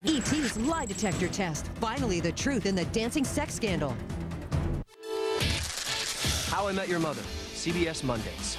E.T.'s lie detector test. Finally, the truth in the dancing sex scandal. How I Met Your Mother, CBS Mondays.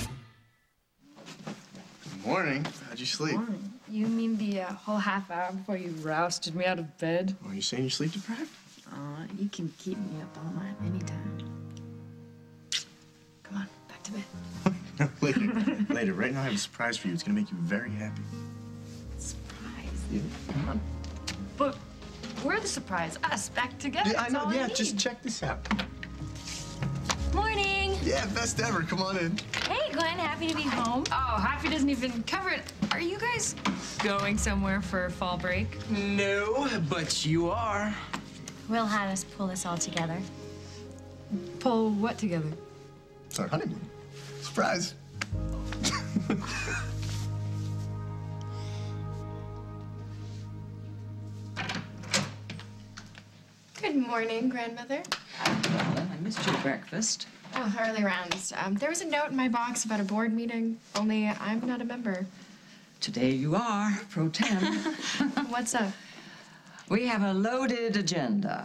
Good morning. How'd you sleep? Morning. You mean the whole half hour before you rousted me out of bed? Are you saying you're sleep deprived? You can keep me up all night anytime. Come on, back to bed. No, later. Later. Right now I have a surprise for you. It's gonna make you very happy. Surprise? Yeah. Come on. But we're the surprise. Us back together. Yeah, I know. Yeah, need. just check this out. Morning. Yeah, best ever. Come on in. Hey, Glenn. Happy to be home. Oh, Happy doesn't even cover it. Are you guys going somewhere for fall break? No, but you are. Will had us pull this all together. Pull what together? It's our honeymoon. Surprise. Good morning, Grandmother. I missed your breakfast. Oh, early rounds. There was a note in my box about a board meeting, only I'm not a member. Today you are, pro tem. What's up? We have a loaded agenda.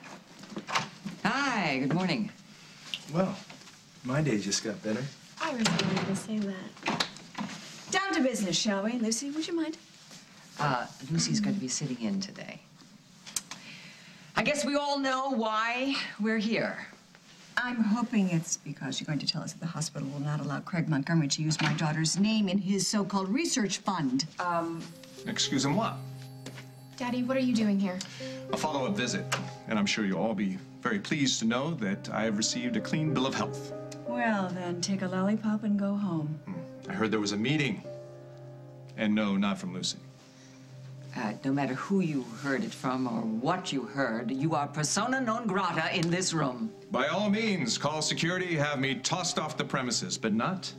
Hi, good morning. Well, my day just got better. I was going to say that. Down to business, shall we? Lucy, would you mind? Lucy's going to be sitting in today. I guess we all know why we're here. I'm hoping it's because you're going to tell us that the hospital will not allow Craig Montgomery to use my daughter's name in his so-called research fund. Excuse him, what? Daddy, what are you doing here? A follow-up visit. And I'm sure you'll all be very pleased to know that I have received a clean bill of health. Well, then take a lollipop and go home. I heard there was a meeting. And no, not from Lucy. No matter who you heard it from or what you heard, you are persona non grata in this room. By all means, call security, have me tossed off the premises, but not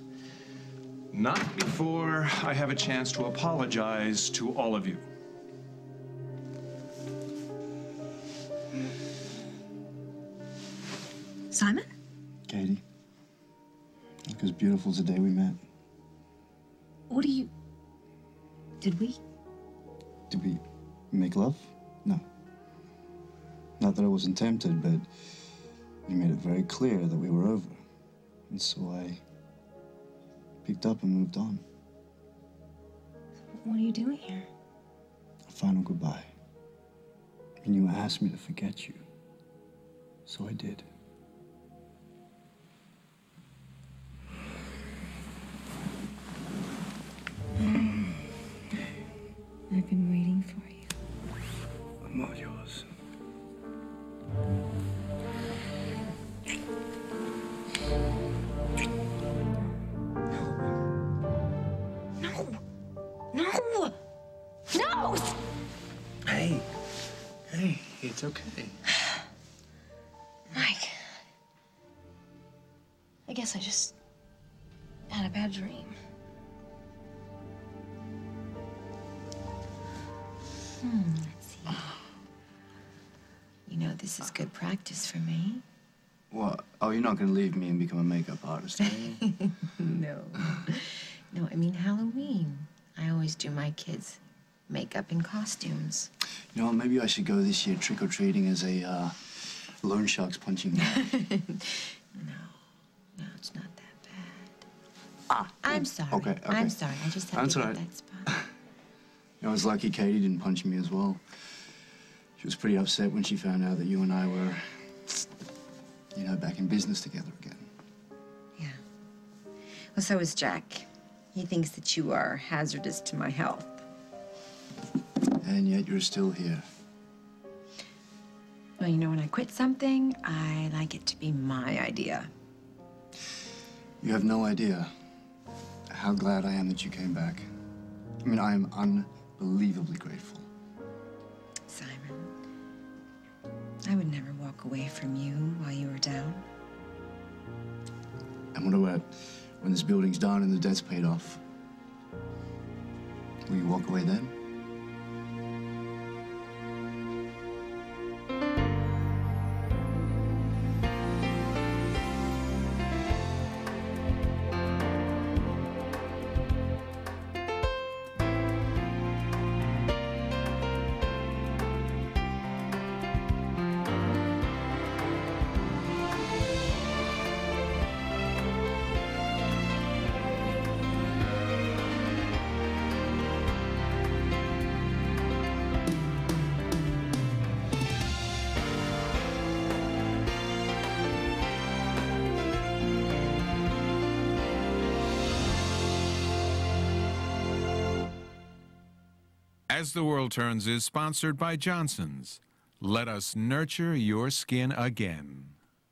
before I have a chance to apologize to all of you. Simon? Katie, look as beautiful as the day we met. What do you... Did we? Did we make love? No. Not that I wasn't tempted, but you made it very clear that we were over. And so I picked up and moved on. What are you doing here? A final goodbye. And you asked me to forget you. So I did. I've been waiting for you. I'm all yours. No! No! Hey, it's okay. Mike. I guess I just had a bad dream. Let's see. You know, this is good practice for me. What? Oh, you're not gonna leave me and become a makeup artist, are you? No. No, I mean Halloween. I always do my kids' makeup and costumes. You know what, maybe I should go this year trick-or-treating as a loan shark's punching bag. No, it's not that bad. I'm sorry. Okay. I'm sorry. I just had That's to all hit right. that spot. You know, I was lucky Katie didn't punch me as well. She was pretty upset when she found out that you and I were, you know, back in business together again. Yeah. Well, so is Jack. He thinks that you are hazardous to my health. And yet you're still here. Well, you know, when I quit something, I like it to be my idea. You have no idea how glad I am that you came back. I mean, I am unbelievably grateful. Simon, I would never walk away from you while you were down. And what about when this building's done and the debt's paid off? Will you walk away then? As the World Turns is sponsored by Johnson's. Let us nurture your skin again.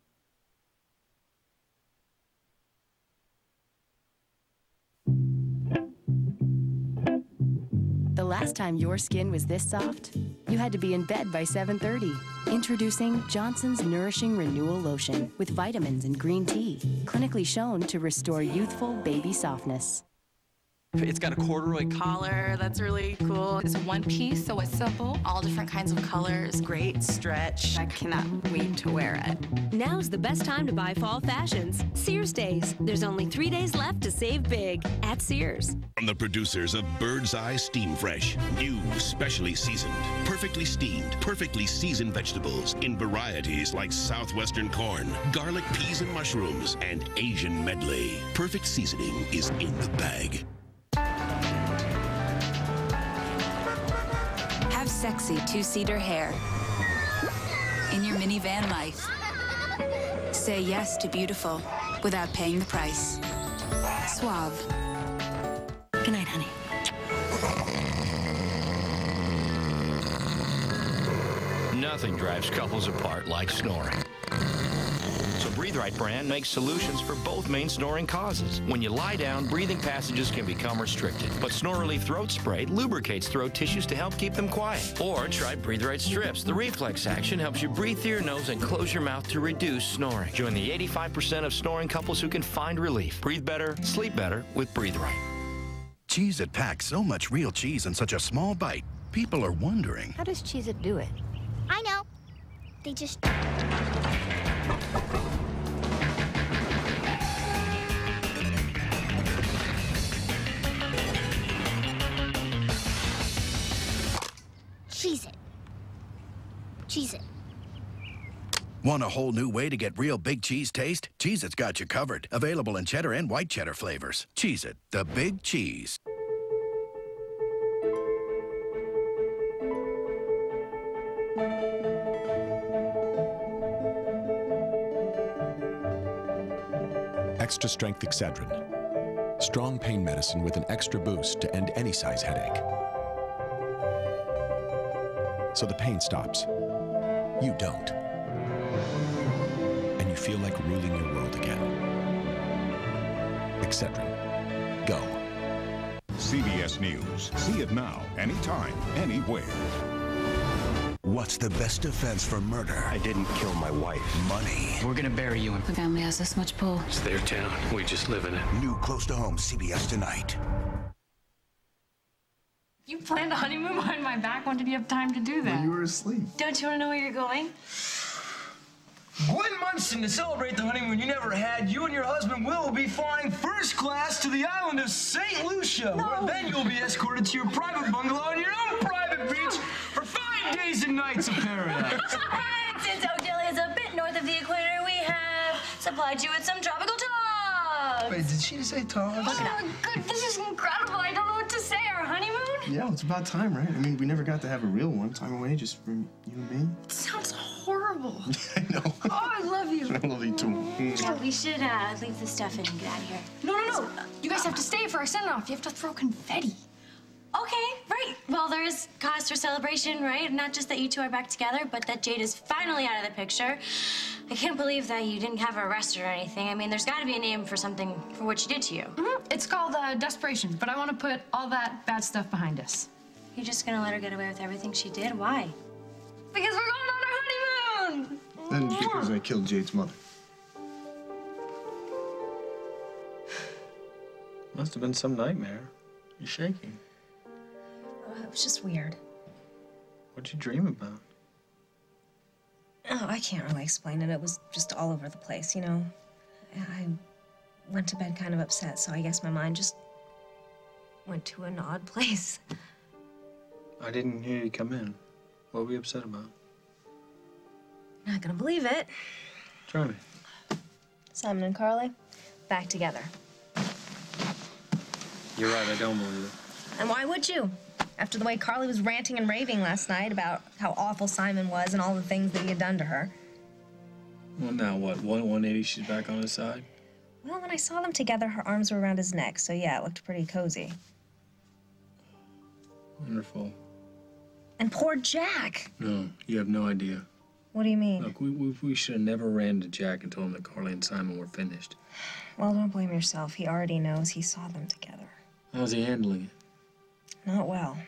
The last time your skin was this soft, you had to be in bed by 7:30. Introducing Johnson's Nourishing Renewal Lotion with vitamins and green tea, clinically shown to restore youthful baby softness. It's got a corduroy collar that's really cool. It's one piece, so it's simple. All different kinds of colors. Great stretch. I cannot wait to wear it. Now's the best time to buy fall fashions. Sears Days. There's only 3 days left to save big at Sears. From the producers of Bird's Eye Steam Fresh. New, specially seasoned, perfectly steamed, perfectly seasoned vegetables in varieties like southwestern corn, garlic, peas, and mushrooms, and Asian medley. Perfect seasoning is in the bag. Have sexy two-seater hair in your minivan life. Say yes to beautiful without paying the price. Suave. Good night, honey. Nothing drives couples apart like snoring. So Breathe Right brand makes solutions for both main snoring causes. When you lie down, breathing passages can become restricted. But Snore Relief Throat Spray lubricates throat tissues to help keep them quiet. Or try Breathe Right Strips. The reflex action helps you breathe through your nose and close your mouth to reduce snoring. Join the 85% of snoring couples who can find relief. Breathe better, sleep better with Breathe Right. Cheez-It packs so much real cheese in such a small bite. People are wondering. How does Cheez-It do it? I know. They just... Cheez-It. Cheez-It. Want a whole new way to get real big cheese taste? Cheez-It's got you covered. Available in cheddar and white cheddar flavors. Cheez-It, the big cheese. Extra Strength Excedrin. Strong pain medicine with an extra boost to end any size headache. So the pain stops. You don't. And you feel like ruling your world again. Excedrin. Go. CBS News. See it now, anytime, anywhere. What's the best defense for murder? I didn't kill my wife. Money. We're gonna bury you in. The family has this much pull. It's their town. We just live in it. New Close to Home, CBS tonight. You planned a honeymoon behind my back. When did you have time to do that? When you were asleep. Don't you want to know where you're going? Gwen Munson, to celebrate the honeymoon you never had, you and your husband will be flying first class to the island of St. Lucia, where then you'll be escorted to your private bungalow on your own private beach for 5 days and nights of paradise. Since Oakdale is a bit north of the equator, we have supplied you with some tropical togs. Wait, did she say Togs? Oh, good. This is incredible. I don't know what to say. Our honeymoon? Yeah, well, it's about time, right? I mean, we never got to have a real one. Time away just for you and me. It sounds horrible. I know. Oh, I love you. I love you too. So we should leave the stuff in and get out of here. No. You guys have to stay for our send-off. You have to throw confetti. Okay, right. Well, there is cause for celebration, right? Not just that you two are back together, but that Jade is finally out of the picture. I can't believe that you didn't have her arrested or anything. I mean, there's got to be a name for something for what she did to you. It's called desperation, but I want to put all that bad stuff behind us. You're just gonna let her get away with everything she did? Why? Because we're going on our honeymoon! And because I killed Jade's mother. Must have been some nightmare. You're shaking. It was just weird. What'd you dream about? Oh, I can't really explain it. It was just all over the place, you know? I went to bed kind of upset, so I guess my mind just went to an odd place. I didn't hear you come in. What were you upset about? Not gonna believe it. Try me. Simon and Carly, back together. You're right, I don't believe it. And why would you? After the way Carly was ranting and raving last night about how awful Simon was and all the things that he had done to her. Well, now what? 180, she's back on his side? Well, when I saw them together, her arms were around his neck, so yeah, it looked pretty cozy. Wonderful. And poor Jack. No, you have no idea. What do you mean? Look, we should have never ran to Jack and told him that Carly and Simon were finished. Well, don't blame yourself. He already knows. He saw them together. How's he handling it? Not well.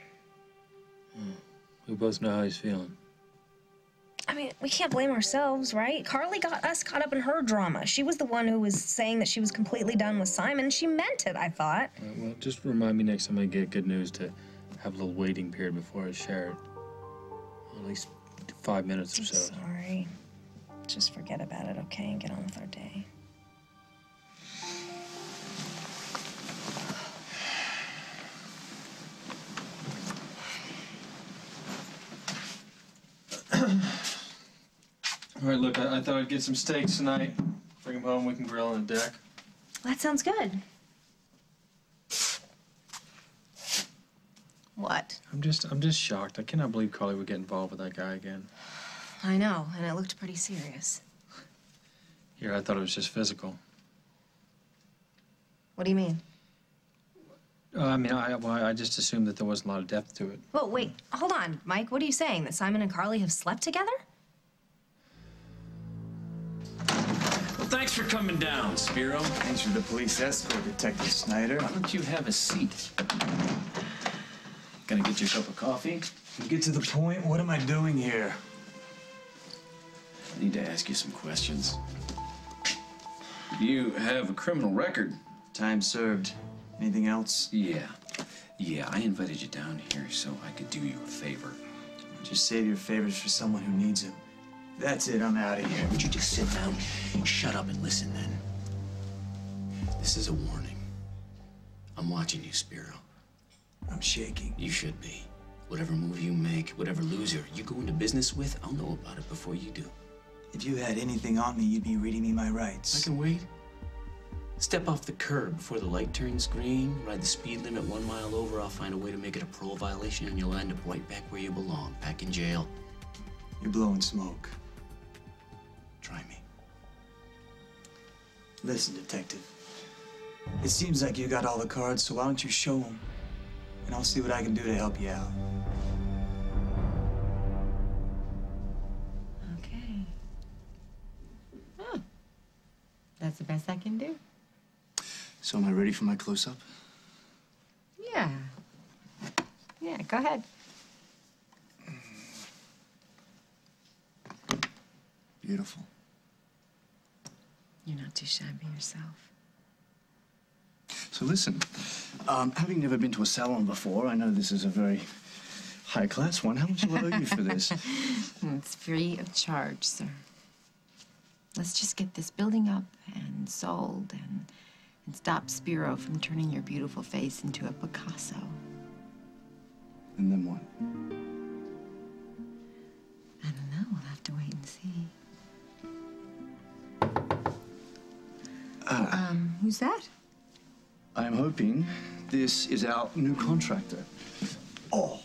We both know how he's feeling. I mean, we can't blame ourselves, right? Carly got us caught up in her drama. She was the one who was saying that she was completely done with Simon. She meant it, I thought. All right, well, just remind me next time I get good news to have a little waiting period before I share it. At least 5 minutes or so. Sorry. Just forget about it, okay, and get on with our day. All right, look, I thought I'd get some steaks tonight. Bring them home, we can grill on the deck. That sounds good. What? I'm just shocked. I cannot believe Carly would get involved with that guy again. I know, and it looked pretty serious. Here, I thought it was just physical. What do you mean? I mean, I just assumed that there wasn't a lot of depth to it. Well, wait, hold on, Mike. What are you saying? That Simon and Carly have slept together? Well, thanks for coming down, Spiro. Thanks for the police escort, Detective Snyder. Why don't you have a seat? Gonna get you a cup of coffee? To get to the point, what am I doing here? I need to ask you some questions. You have a criminal record. Time served. Anything else? Yeah, I invited you down here so I could do you a favor. Just save your favors for someone who needs them. That's it, I'm out of here. Would you just sit down, shut up, and listen then? This is a warning. I'm watching you, Spiro. I'm shaking. You should be. Whatever move you make, whatever loser you go into business with, I'll know about it before you do. If you had anything on me, you'd be reading me my rights. I can wait. Step off the curb before the light turns green, ride the speed limit 1 mile over, I'll find a way to make it a parole violation, and you'll end up right back where you belong, back in jail. You're blowing smoke. Try me. Listen, Detective. It seems like you got all the cards, so why don't you show them? And I'll see what I can do to help you out. Okay. Oh. That's the best I can do. So am I ready for my close-up? Yeah. Yeah, go ahead. Beautiful. You're not too shabby yourself. So listen, having never been to a salon before, I know this is a very high-class one. How much do I owe you for this? It's free of charge, sir. Let's just get this building up and sold and stop Spiro from turning your beautiful face into a Picasso. And then what? I don't know. We'll have to wait and see. Who's that? I'm hoping this is our new contractor. Oh.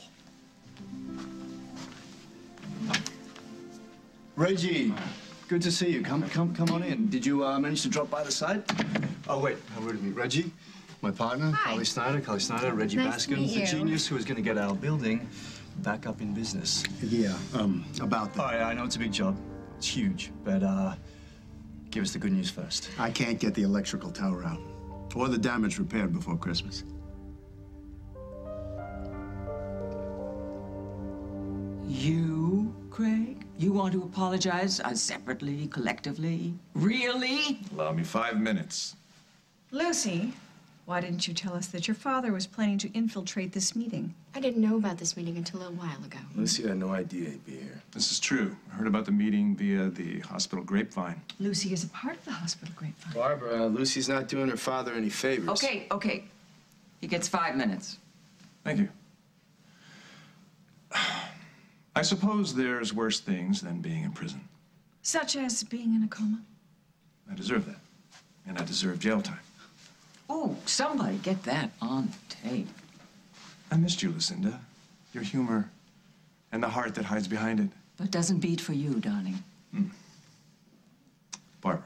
Reggie, good to see you. Come on in. Did you manage to drop by the site? Oh, wait. How rude of me. Reggie, my partner, Carly Snyder, Reggie Nice to Baskin, meet the you. genius who is going to get our building back up in business. Yeah, about that. Oh, yeah, I know it's a big job. It's huge, but give us the good news first. I can't get the electrical tower out or the damage repaired before Christmas. You, Craig? You want to apologize separately, collectively? Really? Allow me 5 minutes. Lucy, why didn't you tell us that your father was planning to infiltrate this meeting? I didn't know about this meeting until a while ago. Lucy had no idea he'd be here. This is true. I heard about the meeting via the hospital grapevine. Lucy is a part of the hospital grapevine. Barbara, Lucy's not doing her father any favors. Okay. He gets 5 minutes. Thank you. I suppose there's worse things than being in prison. Such as being in a coma? I deserve that. And I deserve jail time. Oh, somebody get that on tape. I missed you, Lucinda. Your humor and the heart that hides behind it. But doesn't beat for you, darling. Barbara,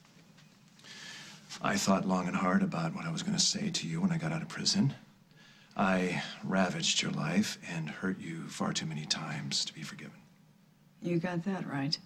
I thought long and hard about what I was going to say to you when I got out of prison. I ravaged your life and hurt you far too many times to be forgiven. You got that right.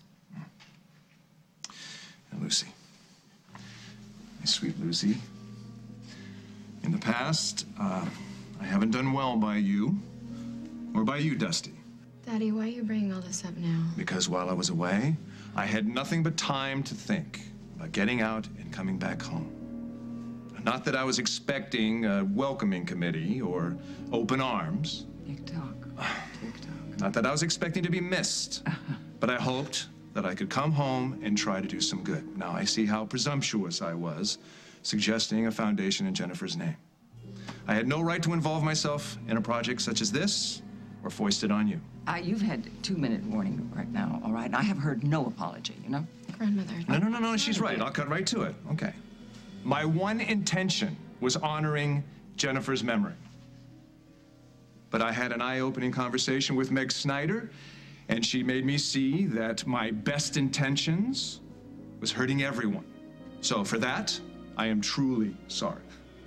And Lucy, my sweet Lucy, in the past, I haven't done well by you, or by you, Dusty. Daddy, why are you bringing all this up now? Because while I was away, I had nothing but time to think about getting out and coming back home. Not that I was expecting a welcoming committee or open arms. TikTok. Not that I was expecting to be missed. But I hoped that I could come home and try to do some good. Now I see how presumptuous I was, suggesting a foundation in Jennifer's name. I had no right to involve myself in a project such as this or foist it on you. You've had 2-minute warning right now, all right? I have heard no apology, you know? Grandmother. No, she's right. I'll cut right to it. Okay. My one intention was honoring Jennifer's memory. But I had an eye-opening conversation with Meg Snyder, and she made me see that my best intentions was hurting everyone. So for that, I am truly sorry.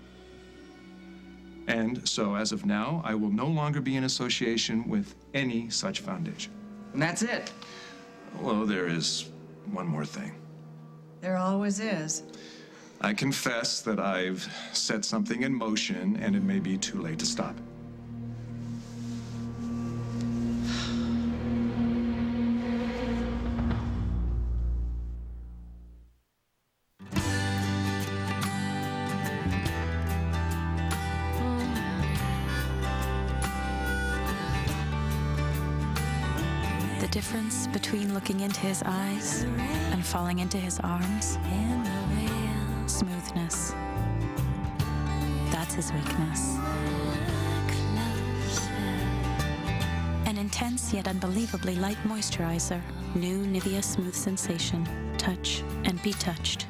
And so as of now, I will no longer be in association with any such foundation. And that's it? Well, there is one more thing. There always is. I confess that I've set something in motion, and it may be too late to stop it. The difference between looking into his eyes and falling into his arms? Smoothness. That's his weakness. An intense yet unbelievably light moisturizer. New Nivea Smooth Sensation. Touch and be touched.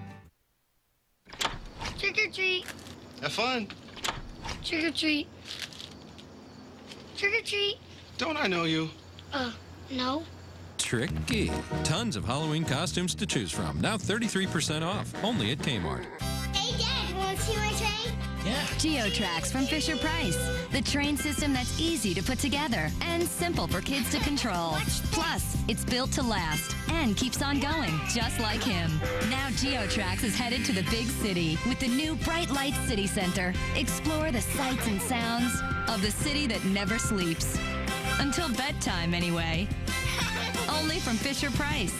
Trick or treat. Have fun. Trick or treat. Trick or treat. Don't I know you? No. Tricky. Tons of Halloween costumes to choose from. Now 33% off. Only at Kmart. Hey, Dad, you want to see my train? Yeah. GeoTrax from Fisher-Price. The train system that's easy to put together and simple for kids to control. Plus, it's built to last and keeps on going, just like him. Now GeoTrax is headed to the big city with the new Bright Lights City Center. Explore the sights and sounds of the city that never sleeps. Until bedtime, anyway. Only from Fisher-Price.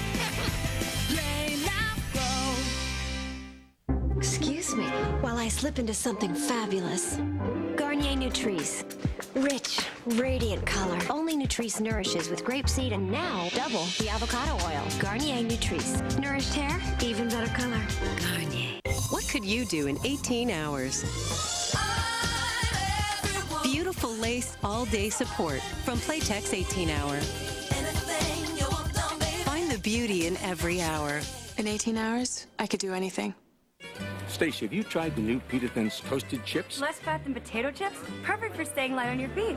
Excuse me while I slip into something fabulous. Garnier Nutrice. Rich, radiant color. Only Nutrice nourishes with grapeseed and now double the avocado oil. Garnier Nutrice. Nourished hair, even better color. Garnier. What could you do in 18 hours? Beautiful lace all-day support from Playtex 18 Hour. Find the beauty in every hour. In 18 hours, I could do anything. Stacy, have you tried the new Peter Thins toasted chips? Less fat than potato chips? Perfect for staying light on your feet.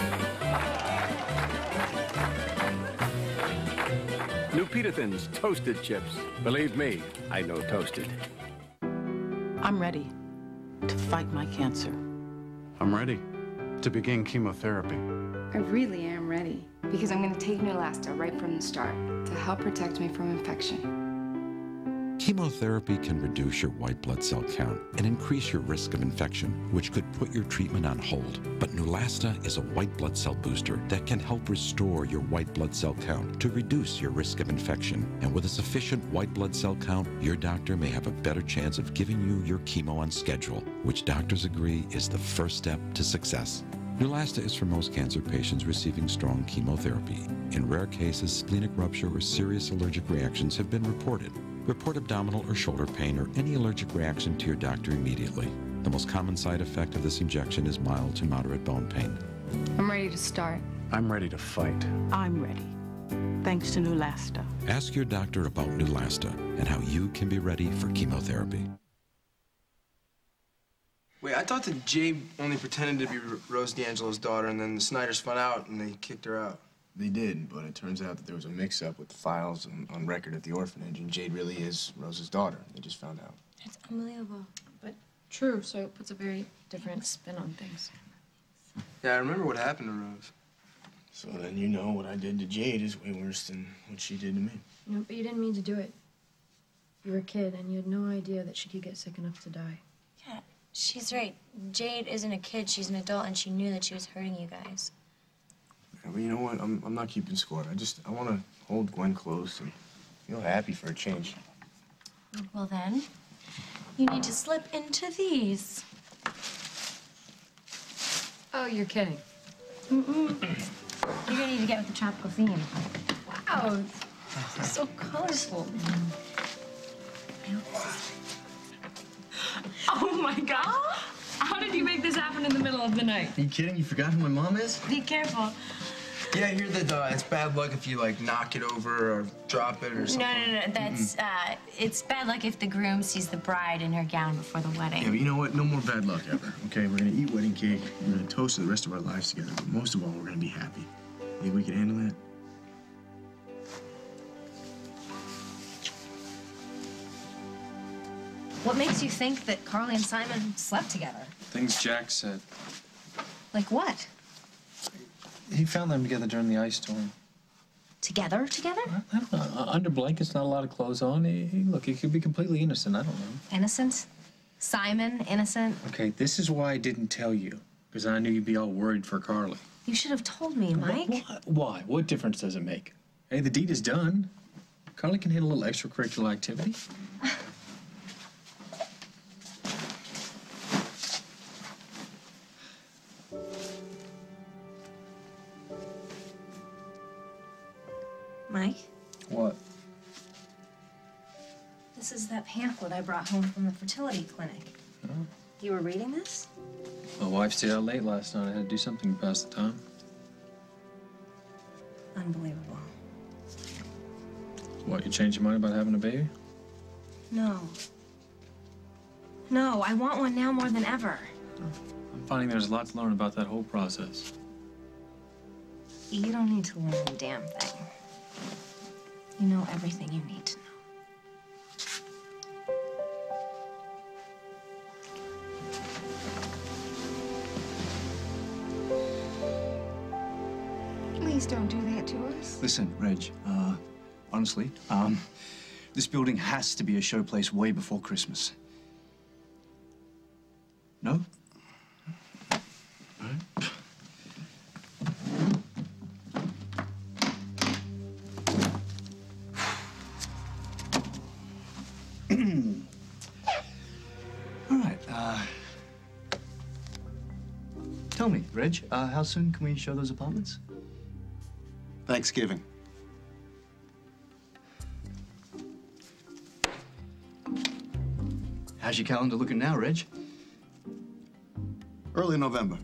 New Peter Thins toasted chips. Believe me, I know toasted. I'm ready to fight my cancer. I'm ready to begin chemotherapy. I really am ready because I'm going to take Neulasta right from the start to help protect me from infection. Chemotherapy can reduce your white blood cell count and increase your risk of infection, which could put your treatment on hold. But Neulasta is a white blood cell booster that can help restore your white blood cell count to reduce your risk of infection. And with a sufficient white blood cell count, your doctor may have a better chance of giving you your chemo on schedule, which doctors agree is the first step to success. Neulasta is for most cancer patients receiving strong chemotherapy. In rare cases, splenic rupture or serious allergic reactions have been reported. Report abdominal or shoulder pain or any allergic reaction to your doctor immediately. The most common side effect of this injection is mild to moderate bone pain. I'm ready to start. I'm ready to fight. I'm ready. Thanks to Neulasta. Ask your doctor about Neulasta and how you can be ready for chemotherapy. Wait, I thought that Jay only pretended to be Rose D'Angelo's daughter, and then the Snyders found out and they kicked her out. They did, but it turns out that there was a mix-up with the files on record at the orphanage, and Jade really is Rose's daughter. They just found out. It's unbelievable. But true, so it puts a very different spin on things. Yeah, I remember what happened to Rose. So then you know what I did to Jade is way worse than what she did to me. No, but you didn't mean to do it. You were a kid, and you had no idea that she could get sick enough to die. Yeah, she's right. Jade isn't a kid, she's an adult, and she knew that she was hurting you guys. Yeah, but you know what? I'm not keeping score. I want to hold Gwen close and feel happy for a change. Well then, you need to slip into these. Oh, you're kidding. Mm-mm. You're gonna need to get with the tropical theme. Wow, it's so colorful. Oh my God! How did you make this happen in the middle of the night? Are you kidding? You forgot who my mom is? Be careful. Yeah, I hear that it's bad luck if you, like, knock it over or drop it or something. No. That's, it's bad luck if the groom sees the bride in her gown before the wedding. Yeah, but you know what? No more bad luck ever, okay? We're gonna eat wedding cake. We're gonna toast to the rest of our lives together. But most of all, we're gonna be happy. Think we can handle that? What makes you think that Carly and Simon slept together? Things Jack said. Like what? He found them together during the ice storm. Together? I don't know. Under blankets, not a lot of clothes on. Look, he could be completely innocent. I don't know. Innocent? Simon, innocent? Okay, this is why I didn't tell you. Because I knew you'd be all worried for Carly. You should have told me, Mike. Why? What difference does it make? Hey, the deed is done. Carly can handle a little extracurricular activity. Mike? What? This is that pamphlet I brought home from the fertility clinic. Oh. You were reading this? My wife stayed out late last night. I had to do something to pass the time. Unbelievable. What, you changed your mind about having a baby? No. No, I want one now more than ever. I'm finding there's a lot to learn about that whole process. You don't need to learn a damn thing. You know everything you need to know. Please don't do that to us. Listen, Reg, honestly, this building has to be a showplace way before Christmas. No? All right. All right, tell me, Reg, how soon can we show those apartments? Thanksgiving. How's your calendar looking now, Reg? Early November.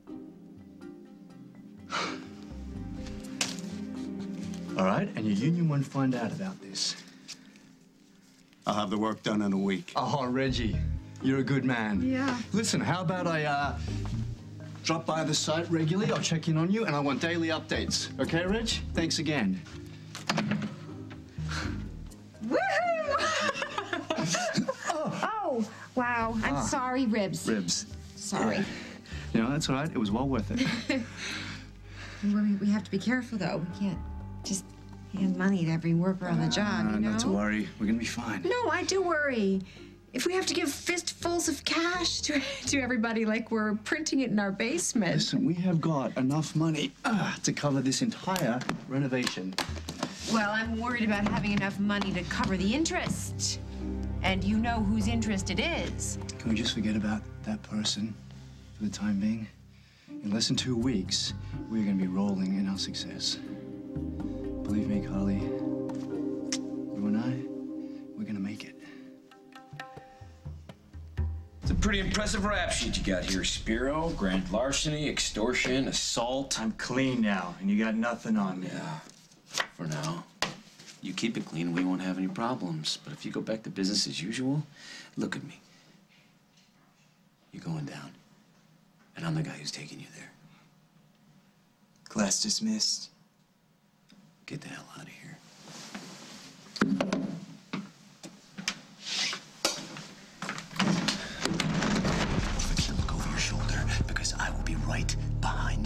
All right, and your union won't find out about this. I'll have the work done in a week. Oh, Reggie, you're a good man. Yeah. Listen, how about I drop by the site regularly? I'll check in on you, and I want daily updates. Okay, Reg? Thanks again. Oh, wow. I'm sorry, Ribs. Ribs. Sorry. You know, that's all right. It was well worth it. We have to be careful, though. We can't just hand money to every worker on the job, you know? Not to worry. We're gonna be fine. No, I do worry. If we have to give fistfuls of cash to everybody like we're printing it in our basement. Listen, we have got enough money to cover this entire renovation. Well, I'm worried about having enough money to cover the interest. And you know whose interest it is. Can we just forget about that person for the time being? In less than 2 weeks, we're gonna be rolling in our success. Believe me, Carly, you and I, we're gonna make it. It's a pretty impressive rap sheet you got here, Spiro. Grand larceny, extortion, assault. I'm clean now, and you got nothing on me. Yeah, for now. You keep it clean, we won't have any problems. But if you go back to business as usual, look at me. You're going down. And I'm the guy who's taking you there. Class dismissed. Get the hell out of here. Look over your shoulder, because I will be right behind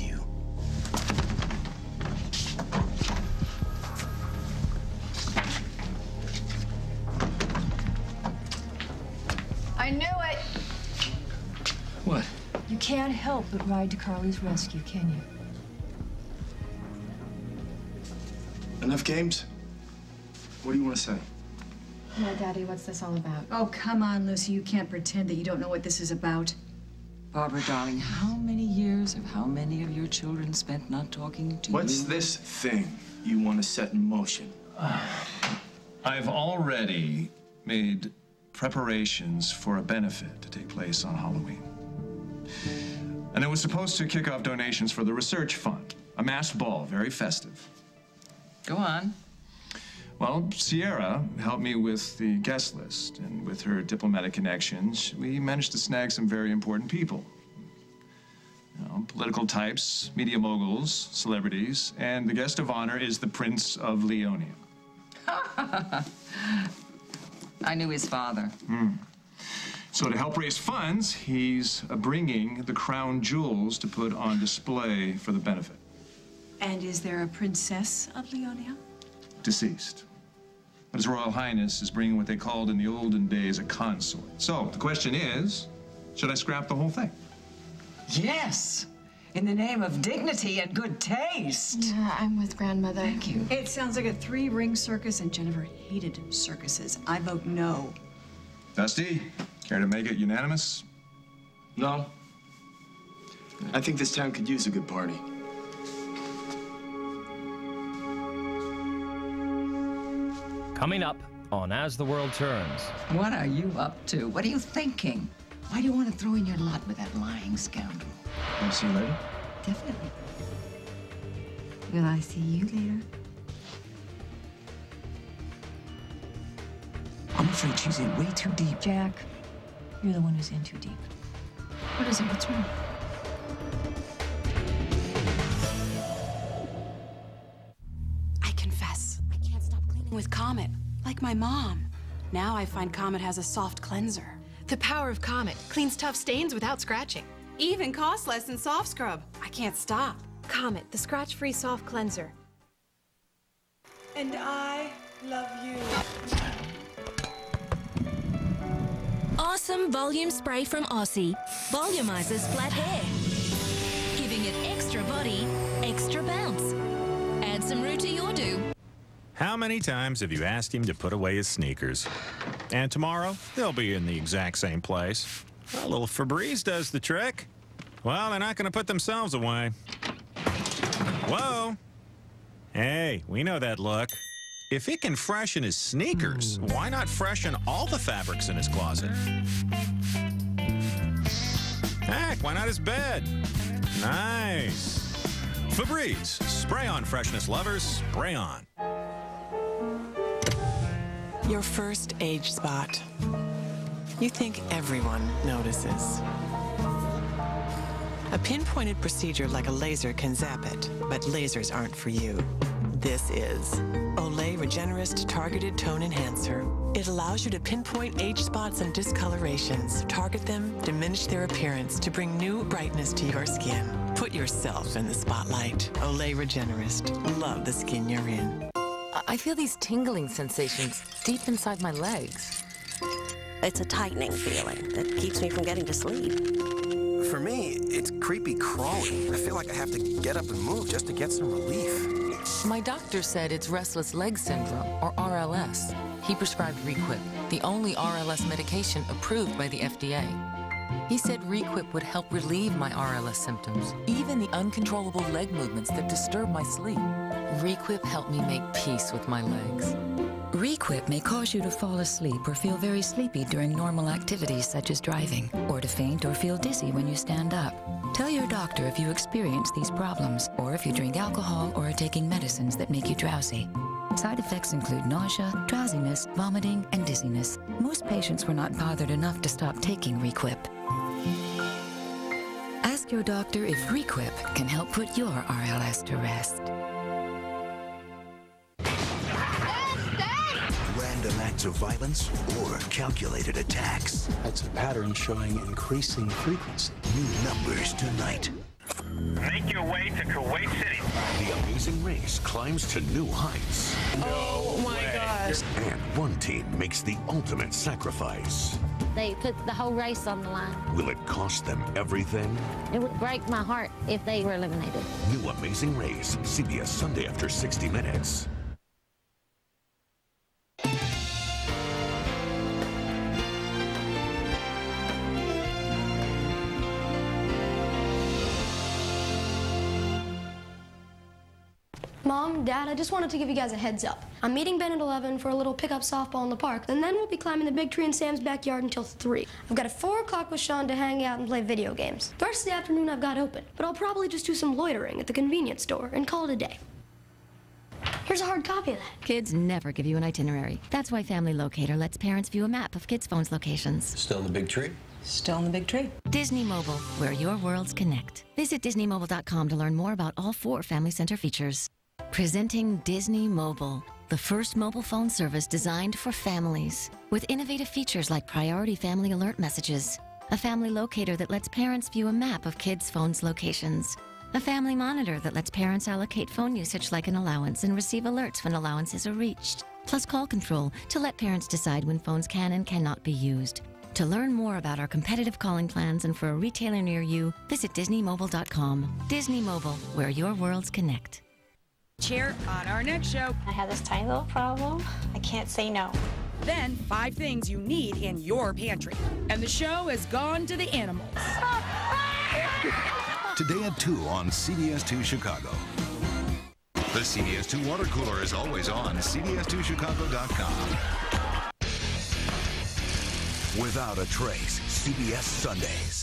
can't help but ride to Carly's rescue, can you? Enough games? What do you want to say? Yeah, Daddy, what's this all about? Oh, come on, Lucy. You can't pretend that you don't know what this is about. Barbara, darling, how many years have how many of your children spent not talking to you? What's this thing you want to set in motion? I've already made preparations for a benefit to take place on Halloween. And it was supposed to kick off donations for the research fund. A masked ball, very festive. Go on. Well, Sierra helped me with the guest list, and with her diplomatic connections, we managed to snag some very important people. You know, political types, media moguls, celebrities, and the guest of honor is the Prince of Leonia. I knew his father. So to help raise funds, he's bringing the crown jewels to put on display for the benefit. And is there a princess of Leonia? Deceased. But His Royal Highness is bringing what they called in the olden days a consort. So the question is, should I scrap the whole thing? Yes, in the name of dignity and good taste. Yeah, I'm with Grandmother. Thank you. It sounds like a three-ring circus, and Jennifer hated circuses. I vote no. Dusty, care to make it unanimous? No. I think this town could use a good party. Coming up on As the World Turns. What are you up to? What are you thinking? Why do you want to throw in your lot with that lying scoundrel? Want to see you later? Definitely. Will I see you later? I'm afraid she's in way too deep. Jack, you're the one who's in too deep. What is it? What's wrong? I confess, I can't stop cleaning with Comet, like my mom. Now I find Comet has a soft cleanser. The power of Comet cleans tough stains without scratching. Even costs less than soft scrub. I can't stop. Comet, the scratch-free soft cleanser. And I love you. Awesome volume spray from Aussie volumizes flat hair, giving it extra body, extra bounce. Add some roux to your do. How many times have you asked him to put away his sneakers? And tomorrow, they'll be in the exact same place. Well, a little Febreze does the trick. Well, they're not going to put themselves away. Whoa. Hey, we know that look. If it can freshen his sneakers, why not freshen all the fabrics in his closet? Heck, why not his bed? Nice. Febreze, spray-on freshness lovers, spray on. Your first age spot. You think everyone notices. A pinpointed procedure like a laser can zap it, but lasers aren't for you. This is Olay Regenerist Targeted Tone Enhancer. It allows you to pinpoint age spots and discolorations, target them, diminish their appearance to bring new brightness to your skin. Put yourself in the spotlight. Olay Regenerist. Love the skin you're in. I feel these tingling sensations deep inside my legs. It's a tightening feeling that keeps me from getting to sleep. For me, it's creepy crawling. I feel like I have to get up and move just to get some relief. My doctor said it's restless leg syndrome, or RLS. He prescribed Requip, the only RLS medication approved by the FDA. He said Requip would help relieve my RLS symptoms, even the uncontrollable leg movements that disturb my sleep. Requip helped me make peace with my legs. Requip may cause you to fall asleep or feel very sleepy during normal activities such as driving, or to faint or feel dizzy when you stand up. Tell your doctor if you experience these problems, or if you drink alcohol or are taking medicines that make you drowsy. Side effects include nausea, drowsiness, vomiting, and dizziness. Most patients were not bothered enough to stop taking Requip. Ask your doctor if Requip can help put your RLS to rest. Random acts of violence or calculated attacks. It's a pattern showing increasing frequency. New numbers tonight. Make your way to Kuwait City. The Amazing Race climbs to new heights. Oh my gosh. And one team makes the ultimate sacrifice. they put the whole race on the line. Will it cost them everything? It would break my heart if they were eliminated. New Amazing Race, CBS Sunday after 60 Minutes. Mom, Dad, I just wanted to give you guys a heads up. I'm meeting Ben at 11 for a little pickup softball in the park, and then we'll be climbing the big tree in Sam's backyard until 3. I've got at 4 o'clock with Sean to hang out and play video games. The rest of the afternoon I've got open, but I'll probably just do some loitering at the convenience store and call it a day. Here's a hard copy of that. Kids never give you an itinerary. That's why Family Locator lets parents view a map of kids' phones' locations. Still in the big tree? Still in the big tree. Disney Mobile, where your worlds connect. Visit DisneyMobile.com to learn more about all 4 Family Center features. Presenting Disney Mobile, the first mobile phone service designed for families, with innovative features like priority family alert messages, a family locator that lets parents view a map of kids' phones' locations, a family monitor that lets parents allocate phone usage like an allowance and receive alerts when allowances are reached, plus call control to let parents decide when phones can and cannot be used. To learn more about our competitive calling plans and for a retailer near you, visit DisneyMobile.com. Disney Mobile, where your worlds connect. Cheer on our next show. I have this tiny little problem. I can't say no. Then 5 things you need in your pantry. And the show has gone to the animals. Today at 2 on CBS 2 Chicago. The CBS 2 water cooler is always on CBS2Chicago.com. Without a Trace, CBS Sundays.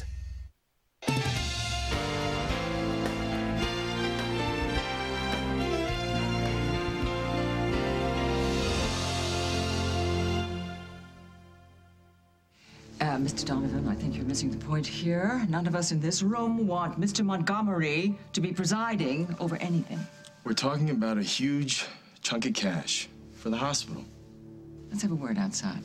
Mr. Donovan, I think you're missing the point here. None of us in this room want Mr. Montgomery to be presiding over anything. We're talking about a huge chunk of cash for the hospital. Let's have a word outside,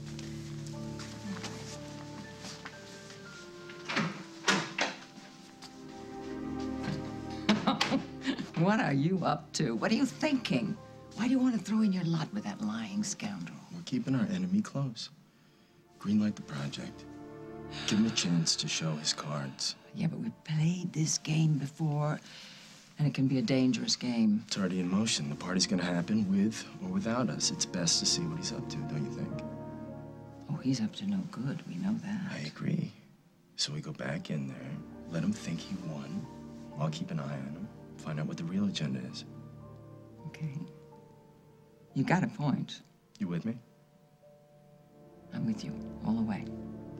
okay? What are you up to? What are you thinking? Why do you want to throw in your lot with that lying scoundrel? We're keeping our enemy close. Greenlight the project. Give him a chance to show his cards. Yeah, but we've played this game before, and it can be a dangerous game. It's already in motion. The party's gonna happen with or without us. It's best to see what he's up to, don't you think? Oh, he's up to no good. We know that. I agree. So we go back in there, let him think he won. I'll keep an eye on him, find out what the real agenda is. Okay. You got a point. You with me? I'm with you all the way.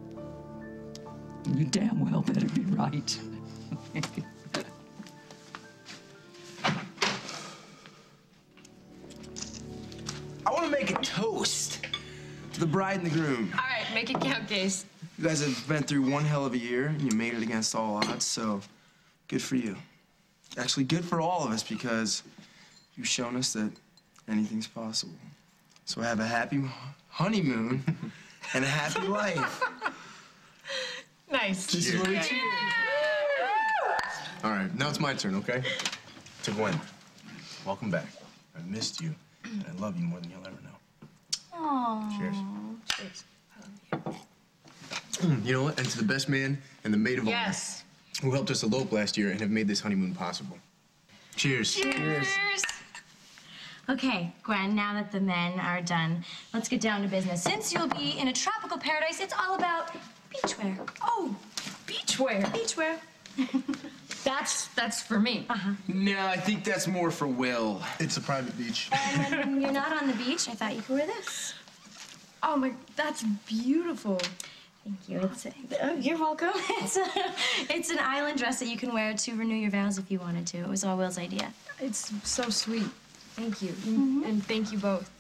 You damn well better be right. I want to make a toast to the bride and the groom. All right, make it count, Case. You guys have been through one hell of a year, and you made it against all odds, so good for you. Actually, good for all of us, because you've shown us that anything's possible. So have a happy honeymoon and a happy life. Nice. This is what we cheer. All right, now it's my turn, okay? To Gwen, welcome back. I missed you, and I love you more than you'll ever know. Aww. Cheers. Cheers. You know what? And to the best man and the maid of honor who helped us elope last year and have made this honeymoon possible. Cheers. Cheers. Okay, Gwen, now that the men are done, let's get down to business. Since you'll be in a tropical paradise, it's all about beachwear. Oh, beachwear. Beachwear. That's for me. No, I think that's more for Will. It's a private beach. And when you're not on the beach, I thought you could wear this. Oh my, that's beautiful. Thank you. You're welcome. It's an island dress that you can wear to renew your vows if you wanted to. It was all Will's idea. It's so sweet. Thank you. And thank you both.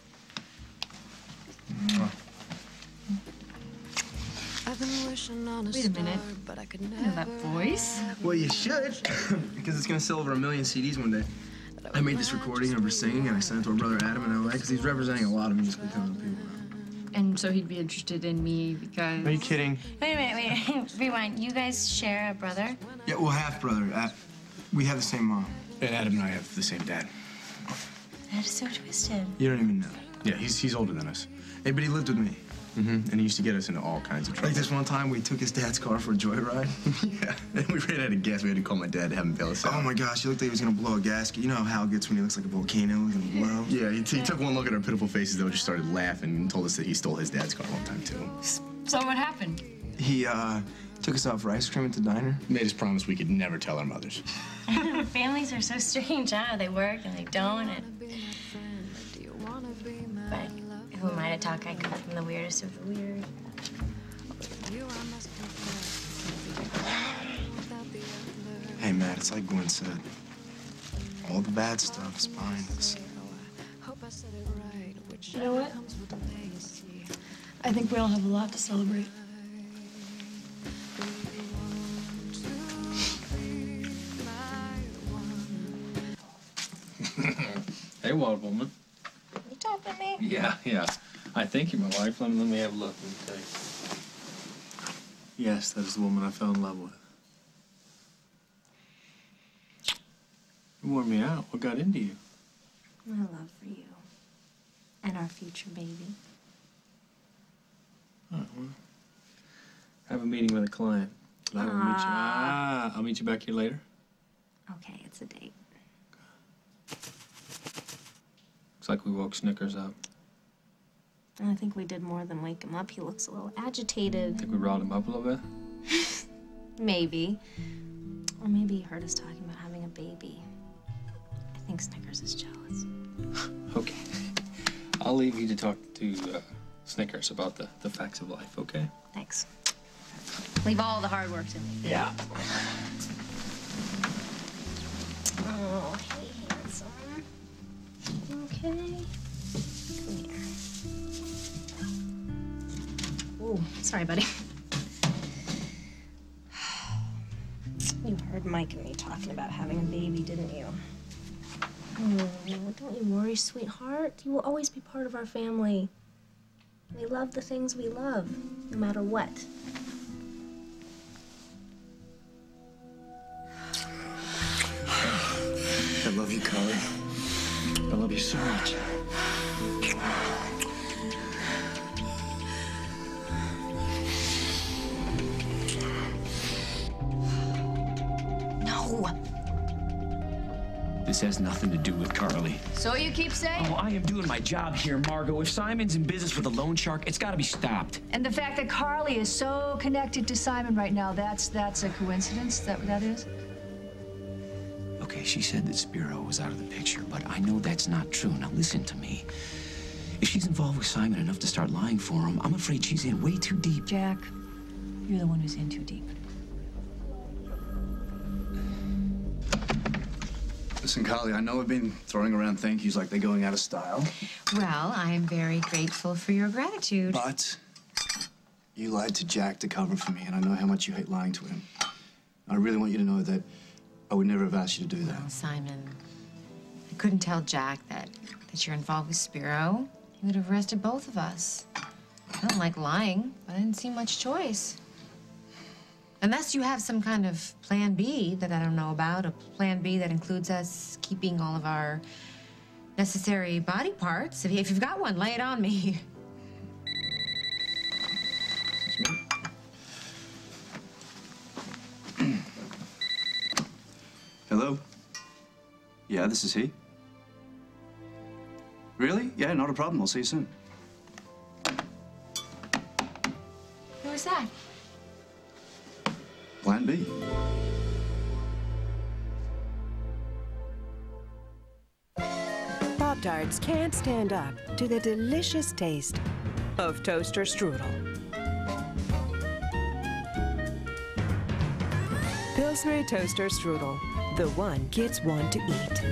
Wait a minute. You know that voice? Well, you should, because it's gonna sell over 1 million CDs one day. I made this recording of her singing, and I sent it to her brother Adam in LA, because he's representing a lot of musical talent people. And so he'd be interested in me because... Are you kidding? Wait a minute, wait. Rewind. You guys share a brother? Yeah, well, half brother. We have the same mom. And Adam and I have the same dad. That is so twisted. You don't even know. Yeah, he's older than us. Hey, but he lived with me. And he used to get us into all kinds of trouble. Like this one time we took his dad's car for a joyride. Yeah, and we ran out of gas. We had to call my dad to have him bail us out. Oh my gosh, he looked like he was gonna blow a gasket. You know how Hal gets when he looks like a volcano, he's gonna blow? Yeah, he took one look at our pitiful faces, though, just started laughing and told us that he stole his dad's car one time, too. So what happened? He, took us out for ice cream at the diner. Made us promise we could never tell our mothers. Families are so strange, huh? They work and they don't. But who am I to talk? I come from the weirdest of the weird. Hey, Matt, it's like Gwen said. All the bad stuff is behind us. You know what? I think we all have a lot to celebrate. Hey, wild woman. You talking to me? Yeah. I think you're my wife. Let me have a look. Let me tell you. Yes, that is the woman I fell in love with. You wore me out. What got into you? My love for you. And our future baby. All right, well, I have a meeting with a client. But I will meet you. I'll meet you back here later. Okay, it's a date. Looks like we woke Snickers up. I think we did more than wake him up. He looks a little agitated. Think we riled him up a little bit? Maybe. Or maybe he heard us talking about having a baby. I think Snickers is jealous. Okay. I'll leave you to talk to Snickers about the facts of life, okay? Thanks. Leave all the hard work to me. Yeah. Oh, hey, handsome. Okay. Come here. Ooh, sorry, buddy. You heard Mike and me talking about having a baby, didn't you? Oh, don't you worry, sweetheart. You will always be part of our family. We love the things we love, no matter what. I love you, Carly. I love you so much. No. This has nothing to do with Carly. So you keep saying? Oh, I am doing my job here, Margot. If Simon's in business with a loan shark, it's got to be stopped. And the fact that Carly is so connected to Simon right now, that's a coincidence? That is? Okay, she said that Spiro was out of the picture, but I know that's not true. Now listen to me. If she's involved with Simon enough to start lying for him, I'm afraid she's in way too deep. Jack, you're the one who's in too deep. Listen, Carly, I know we've been throwing around thank yous like they're going out of style. Well, I am very grateful for your gratitude. But you lied to Jack to cover for me, and I know how much you hate lying to him. I really want you to know that I would never have asked you to do that. Well, Simon, I couldn't tell Jack that you're involved with Spiro. He would have arrested both of us. I don't like lying, but I didn't see much choice. Unless you have some kind of plan B that I don't know about, a plan B that includes us keeping all of our necessary body parts. If you've got one, lay it on me. Hello? Yeah, this is he. Really? Yeah, not a problem. I'll see you soon. Who was that? Plan B. Pop-Tarts can't stand up to the delicious taste of toaster strudel. Pillsbury toaster strudel, the one kids want to eat.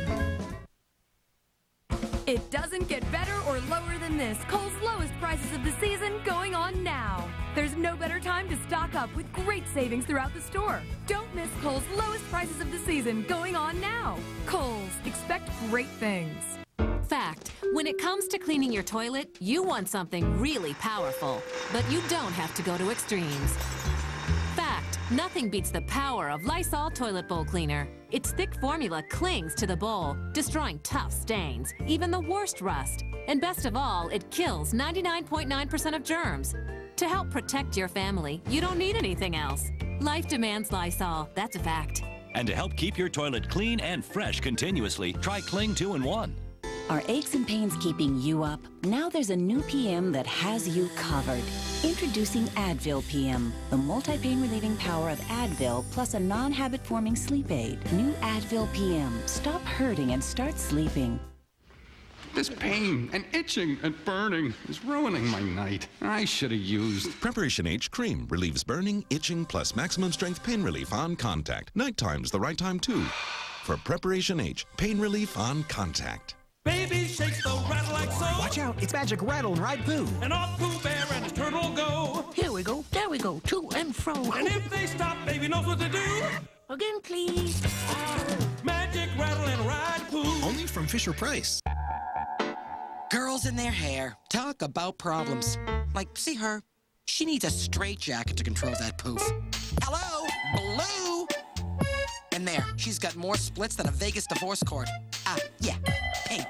It doesn't get better or lower than this. Kohl's lowest prices of the season going on now. There's no better time to stock up with great savings throughout the store. Don't miss Kohl's lowest prices of the season going on now. Kohl's, expect great things. Fact, when it comes to cleaning your toilet, you want something really powerful, but you don't have to go to extremes. Fact, nothing beats the power of Lysol Toilet Bowl Cleaner. Its thick formula clings to the bowl, destroying tough stains, even the worst rust. And best of all, it kills 99.9% of germs. To help protect your family, you don't need anything else. Life demands Lysol, that's a fact. And to help keep your toilet clean and fresh continuously, try Cling 2-in-1. Are aches and pains keeping you up? Now there's a new PM that has you covered. Introducing Advil PM, the multi-pain relieving power of Advil plus a non-habit-forming sleep aid. New Advil PM. Stop hurting and start sleeping. This pain and itching and burning is ruining my night. I should have used Preparation H Cream relieves burning, itching, plus maximum strength pain relief on contact. Nighttime's the right time, too. For Preparation H, pain relief on contact. Baby shakes the rattle like so. Watch out, it's Magic Rattle and Ride Pooh. And off Pooh Bear and his turtle go. Here we go, there we go, to and fro. And if they stop, baby knows what to do. Again, please. Magic Rattle and Ride Pooh. Only from Fisher-Price. Girls in their hair. Talk about problems. Like, see her? She needs a straitjacket to control that poof. Hello? Blue? And there, she's got more splits than a Vegas divorce court. Yeah, pink.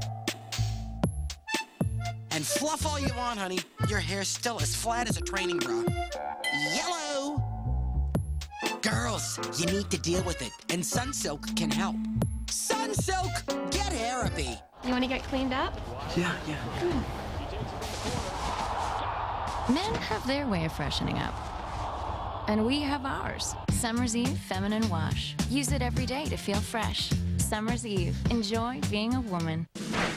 And fluff all you want, honey. Your hair's still as flat as a training bra. Yellow! Girls, you need to deal with it, and Sunsilk can help. Sunsilk, get therapy. You want to get cleaned up? Yeah. Men have their way of freshening up. And we have ours. Summer's Eve Feminine Wash. Use it every day to feel fresh. Summer's Eve. Enjoy being a woman.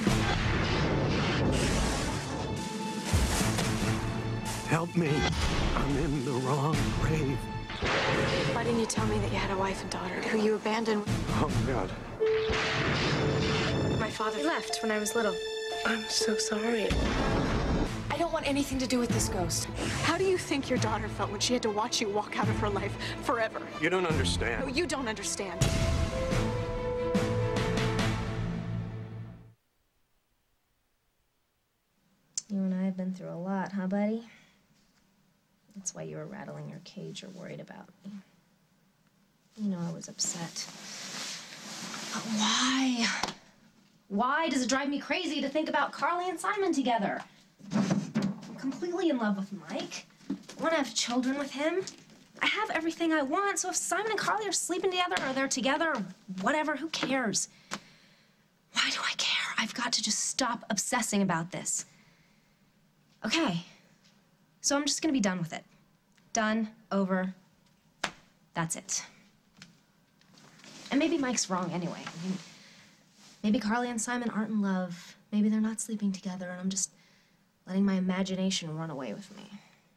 Help me. I'm in the wrong grave. Why didn't you tell me that you had a wife and daughter who you abandoned? Oh, God. My father left when I was little. I'm so sorry. I don't want anything to do with this ghost. How do you think your daughter felt when she had to watch you walk out of her life forever? You don't understand. No, you don't understand. You and I have been through a lot, huh, buddy? That's why you were rattling your cage or worried about me. You know I was upset. But why? Why does it drive me crazy to think about Carly and Simon together? I'm completely in love with Mike. I want to have children with him. I have everything I want, so if Simon and Carly are sleeping together or they're together or whatever, who cares? Why do I care? I've got to just stop obsessing about this. Okay, so I'm just gonna be done with it. Done, over, that's it. And maybe Mike's wrong anyway. I mean, maybe Carly and Simon aren't in love. Maybe they're not sleeping together and I'm just letting my imagination run away with me.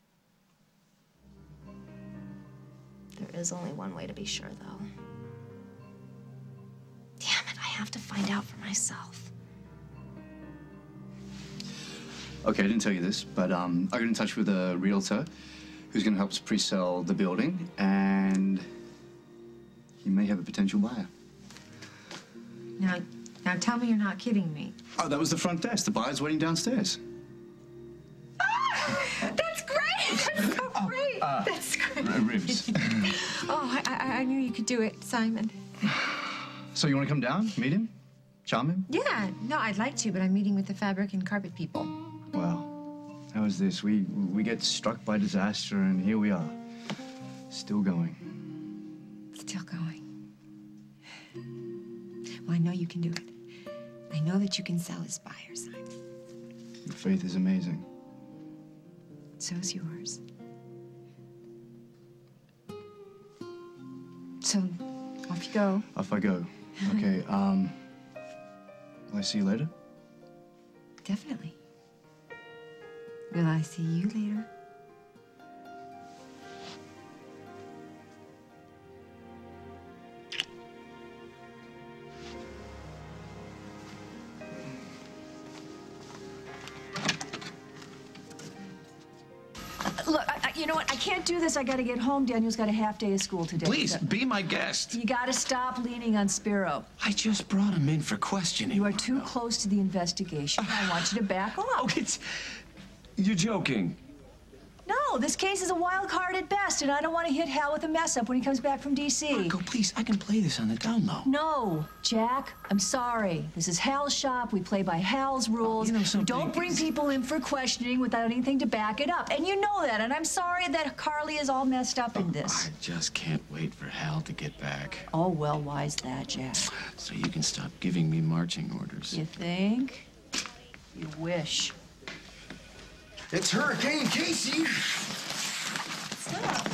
There is only one way to be sure, though. Damn it, I have to find out for myself. Okay, I didn't tell you this, but I got in touch with a realtor who's going to help us pre-sell the building, and he may have a potential buyer. Now tell me you're not kidding me. Oh, that was the front desk. The buyer's waiting downstairs. That's great! That's so great! That's great. Ribs. Oh, I knew you could do it, Simon. So you want to come down, meet him, charm him? Yeah, no, I'd like to, but I'm meeting with the fabric and carpet people. Well, how is this? We get struck by disaster, and here we are, still going. Still going. Well, I know you can do it. I know that you can sell his buyer, Simon. Your faith is amazing. So is yours. So, off you go. Off I go. Okay, will I see you later? Definitely. Will I see you later? Look, you know what? I can't do this. I gotta get home. Daniel's got a half day of school today. Please, be my guest. You gotta stop leaning on Spiro. I just brought him in for questioning. You are too close to the investigation. I want you to back off. You're joking. No, know. This case is a wild card at best, and I don't want to hit Hal with a mess-up when he comes back from D.C. Marco, please, I can play this on the down low. No, Jack, I'm sorry. This is Hal's shop. We play by Hal's rules. You know we something? don't bring people in for questioning without anything to back it up. And you know that, and I'm sorry that Carly is all messed up in this. I just can't wait for Hal to get back. Oh, well, why's that, Jack? So you can stop giving me marching orders. You think? You wish. It's Hurricane Casey. Oh.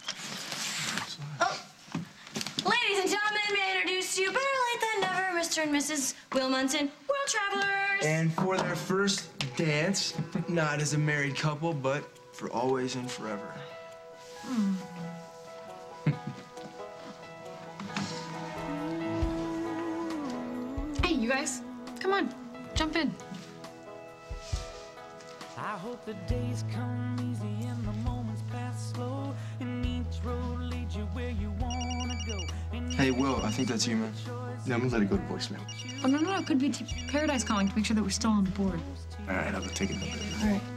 Ladies and gentlemen, may I introduce you, better late than never, Mr. and Mrs. Will Munson, world travelers. And for their first dance, not as a married couple, but for always and forever. Hey, you guys, come on, jump in. I hope the days come easy and the moments pass slow, and each road leads you where you wanna go. Hey, Will, I think that's you, man. Yeah, I'm gonna let it go to voicemail. Oh, no, it could be Paradise calling to make sure that we're still on board. All right, I'll go take it in a bit. All right.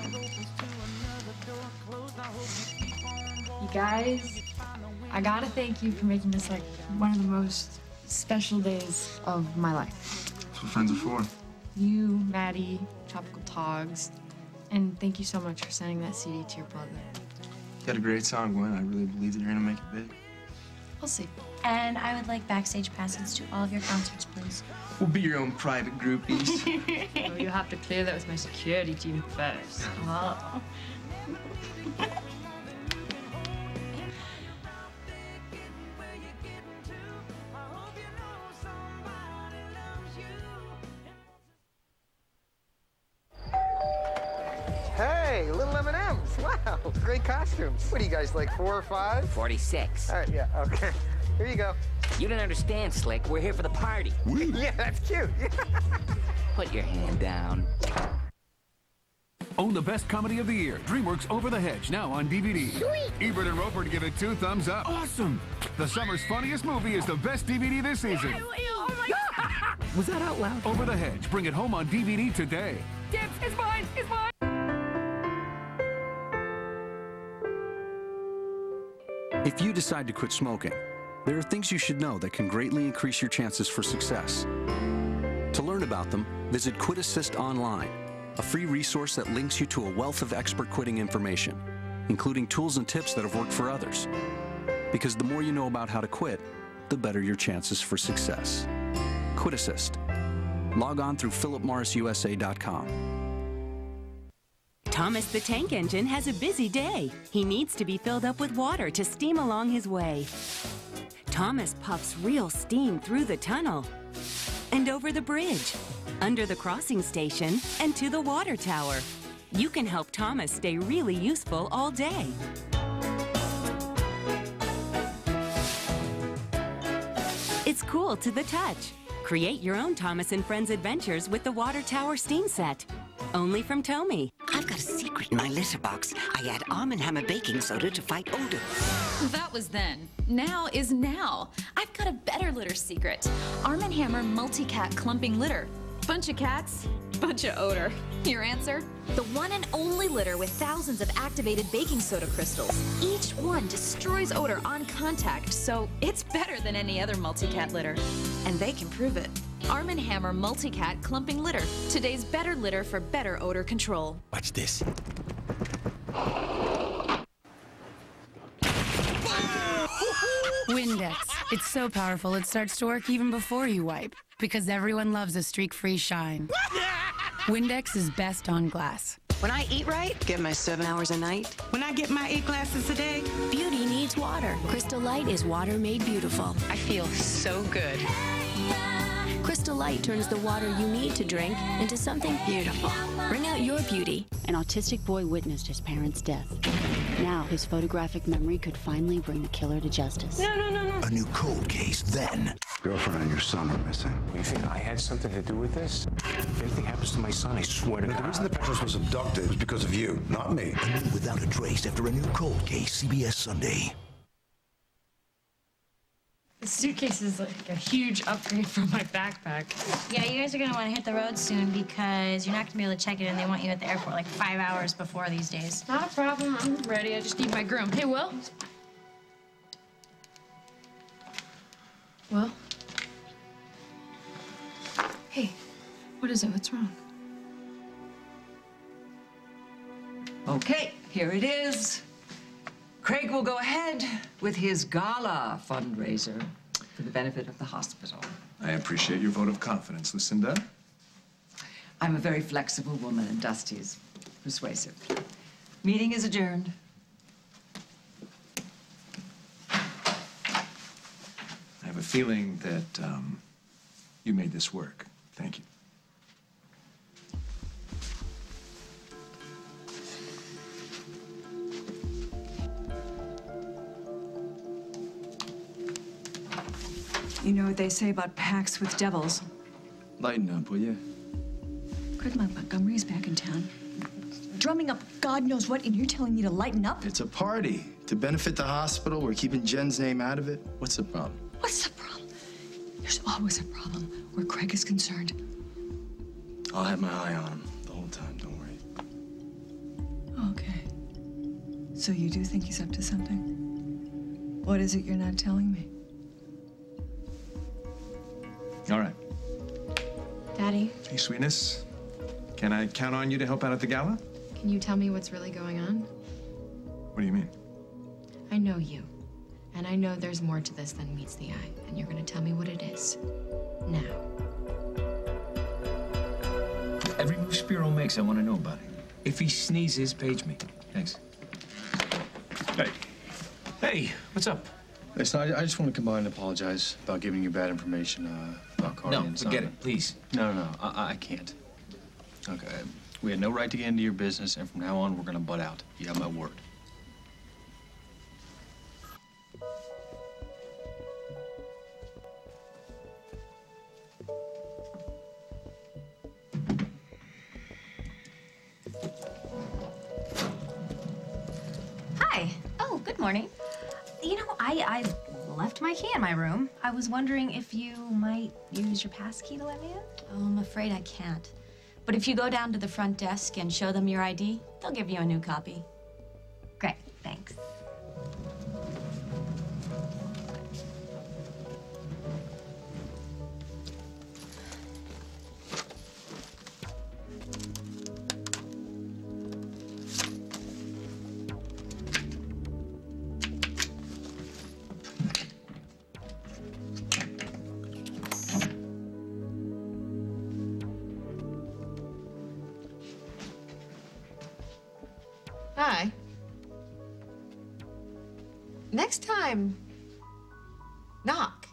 You guys, I gotta thank you for making this like one of the most special days of my life. That's what friends are for. You, Maddie, Tropical Togs, and thank you so much for sending that CD to your brother. You got a great song, Gwen. I really believe that you're gonna make it big. We'll see. And I would like backstage passes to all of your concerts, please. We'll be your own private groupies. Well, you have to clear that with my security team first. Oh. Hey, little M&Ms. Wow, great costumes. What are you guys, like 4 or 5? 46. All right, yeah, okay. Here you go. You don't understand, Slick. We're here for the party. Yeah, that's cute. Put your hand down. Own the best comedy of the year, DreamWorks Over the Hedge, now on DVD. Sweet. Ebert and Roper give it 2 thumbs up. Awesome! The summer's funniest movie is the best DVD this season. Oh my God. Was that out loud? Over the Hedge. Bring it home on DVD today. Dibs, it's mine, it's mine! If you decide to quit smoking, there are things you should know that can greatly increase your chances for success. To learn about them, visit Quit Assist Online, a free resource that links you to a wealth of expert quitting information, including tools and tips that have worked for others. Because the more you know about how to quit, the better your chances for success. Quit Assist. Log on through philipmorrisusa.com. Thomas the Tank Engine has a busy day. He needs to be filled up with water to steam along his way. Thomas puffs real steam through the tunnel and over the bridge, under the crossing station, and to the water tower. You can help Thomas stay really useful all day. It's cool to the touch. Create your own Thomas and Friends adventures with the Water Tower Steam Set. Only from Tomy. I've got a secret in my litter box. I add Arm & Hammer baking soda to fight odor. That was then. Now is now. I've got a better litter secret. Arm & Hammer Multi-Cat Clumping Litter. Bunch of cats, bunch of odor. Your answer? The one and only litter with thousands of activated baking soda crystals. Each one destroys odor on contact, so it's better than any other Multi-Cat litter. And they can prove it. Arm & Hammer Multi-Cat Clumping Litter. Today's better litter for better odor control. Watch this. Windex. It's so powerful it starts to work even before you wipe, because everyone loves a streak-free shine. Windex is best on glass. When I eat right, get my 7 hours a night. When I get my 8 glasses a day, beauty needs water. Crystal Light is water made beautiful. I feel so good. Crystal Light turns the water you need to drink into something beautiful. Bring out your beauty. An autistic boy witnessed his parents' death. Now, his photographic memory could finally bring the killer to justice. No. A new cold case, then. Girlfriend and your son are missing. You think I had something to do with this? If anything happens to my son, I swear to God. The reason the Petrus was abducted was because of you, not me. Without a trace after a new cold case, CBS Sunday. The suitcase is like a huge upgrade from my backpack. Yeah, you guys are gonna want to hit the road soon because you're not gonna be able to check it in. They want you at the airport like 5 hours before these days. Not a problem. I'm ready. I just need my groom. Hey, Will. Will? Hey, what is it? What's wrong? Okay, here it is. Craig will go ahead with his gala fundraiser for the benefit of the hospital. I appreciate your vote of confidence, Lucinda. I'm a very flexible woman, and Dusty's persuasive. Meeting is adjourned. I have a feeling that you made this work. Thank you. You know what they say about pacts with devils. Lighten up, will you? Craig Montgomery's back in town, drumming up God knows what, and you're telling me to lighten up? It's a party to benefit the hospital. We're keeping Jen's name out of it. What's the problem? What's the problem? There's always a problem where Craig is concerned. I'll have my eye on him the whole time, don't worry. Okay. So you do think he's up to something? What is it you're not telling me? All right. Daddy, Hey, sweetness. Can I count on you to help out at the gala? can you tell me what's really going on? What do you mean? I know you, and I know there's more to this than meets the eye, and you're gonna tell me what it is. Now. Every move Spiro makes, I want to know about it. If he sneezes, page me. Thanks. Hey. Hey, what's up? Listen, I just want to come by and apologize about giving you bad information about Carly and Simon. No, forget it, please. No, I can't. Okay, we had no right to get into your business, and from now on, we're gonna butt out. You have my word. Hi. Oh, good morning. You know, I left my key in my room. I was wondering if you might use your pass key to let me in? Oh, I'm afraid I can't. But if you go down to the front desk and show them your ID, they'll give you a new copy. Great, thanks. Hi. Next time, knock.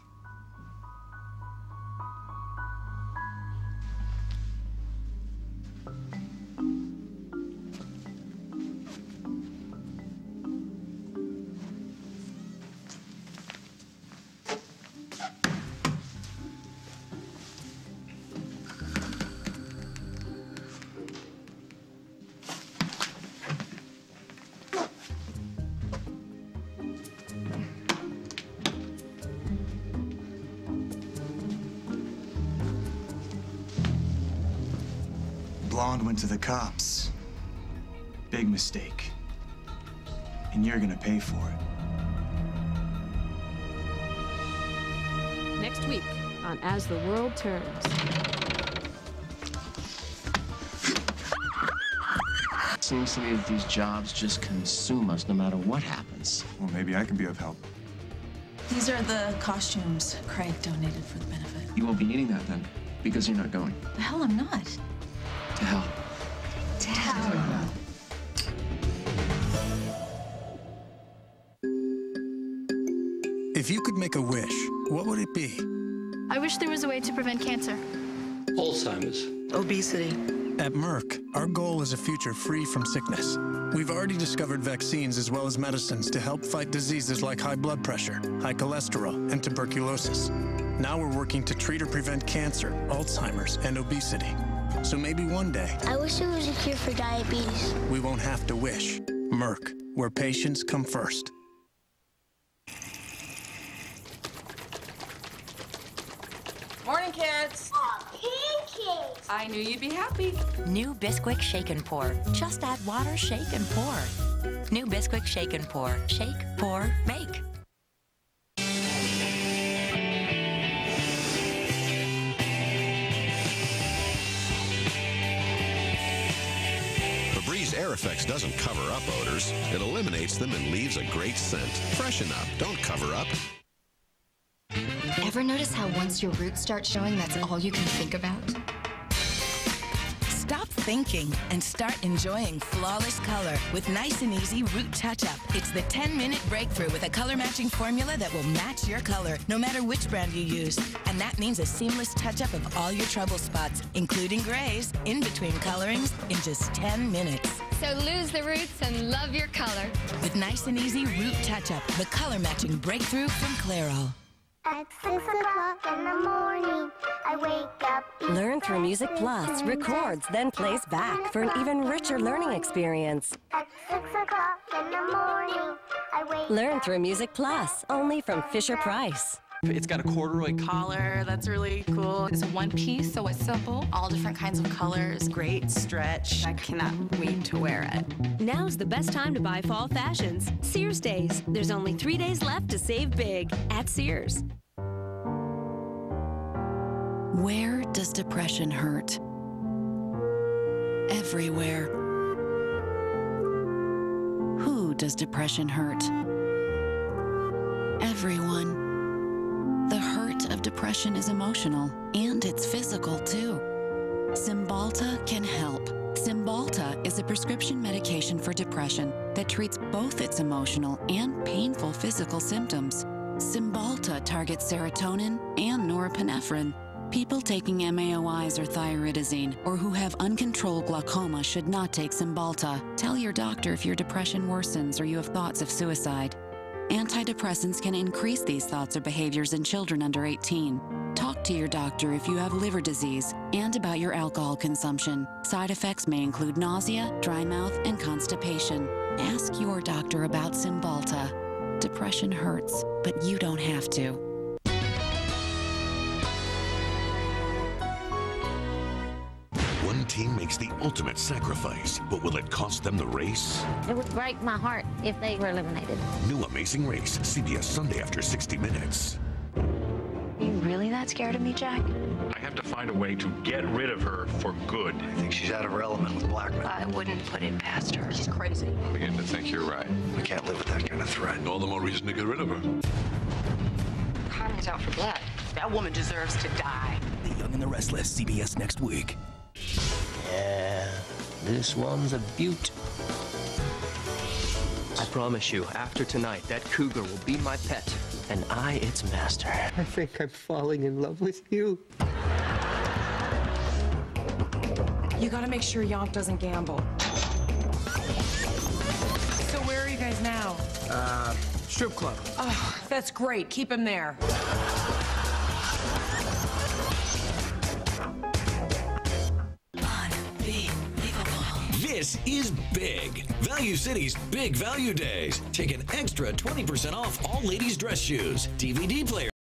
Blonde went to the cops. Big mistake. And you're gonna pay for it. Next week on As the World Turns. Seems to me that these jobs just consume us no matter what happens. Well, maybe I can be of help. These are the costumes Craig donated for the benefit. You won't be needing that then, because you're not going. The hell I'm not. To hell. To hell. If you could make a wish, what would it be? I wish there was a way to prevent cancer. Alzheimer's. Obesity. At Merck, our goal is a future free from sickness. We've already discovered vaccines as well as medicines to help fight diseases like high blood pressure, high cholesterol, and tuberculosis. Now we're working to treat or prevent cancer, Alzheimer's, and obesity. So maybe one day, I wish there was a cure for diabetes. we won't have to wish. Merck, where patients come first. Blankets. Oh, pancakes. I knew you'd be happy. New Bisquick Shake and Pour. Just add water, shake, and pour. New Bisquick Shake and Pour. Shake, pour, make. Febreze Air Effects doesn't cover up odors. It eliminates them and leaves a great scent. Freshen up. Don't cover up. Ever notice how once your roots start showing, that's all you can think about? Stop thinking and start enjoying flawless color with Nice and Easy Root Touch-Up. It's the 10-minute breakthrough with a color-matching formula that will match your color, no matter which brand you use. And that means a seamless touch-up of all your trouble spots, including grays, in between colorings, in just 10 minutes. So lose the roots and love your color. With Nice and Easy Root Touch-Up, the color-matching breakthrough from Clairol. At 6 o'clock in the morning, I wake up. Learn through Music Plus, records, then plays back for an even richer learning experience. At 6 o'clock in the morning, I wake Learn through Music Plus, only from Fisher-Price. It's got a corduroy collar. That's really cool. It's a one piece, so it's simple. All different kinds of colors. Great stretch. I cannot wait to wear it. Now's the best time to buy fall fashions. Sears Days. There's only 3 days left to save big at Sears. Where does depression hurt? Everywhere. Who does depression hurt? Everyone. The hurt of depression is emotional, and it's physical, too. Cymbalta can help. Cymbalta is a prescription medication for depression that treats both its emotional and painful physical symptoms. Cymbalta targets serotonin and norepinephrine. People taking MAOIs or thyroidazine or who have uncontrolled glaucoma should not take Cymbalta. Tell your doctor if your depression worsens or you have thoughts of suicide. Antidepressants can increase these thoughts or behaviors in children under 18. Talk to your doctor if you have liver disease and about your alcohol consumption. Side effects may include nausea, dry mouth, and constipation. Ask your doctor about Cymbalta. Depression hurts, but you don't have to. One team makes the ultimate sacrifice, but will it cost them the race? It would break my heart if they were eliminated. New Amazing Race, CBS Sunday after 60 Minutes. Are you really that scared of me, Jack? I have to find a way to get rid of her for good. I think she's out of her element with Blackman. I wouldn't put it past her. She's crazy. I'm beginning to think you're right. I can't live with that kind of threat. All the more reason to get rid of her. Carmen's out for blood. That woman deserves to die. The Young and the Restless, CBS next week. Yeah, this one's a beaut. I promise you, after tonight, that cougar will be my pet, and I its master. I think I'm falling in love with you. You gotta make sure Yonk doesn't gamble. So where are you guys now? Strip club. Oh, that's great. Keep him there. This is big. Value City's Big Value Days. Take an extra 20% off all ladies' dress shoes, DVD players.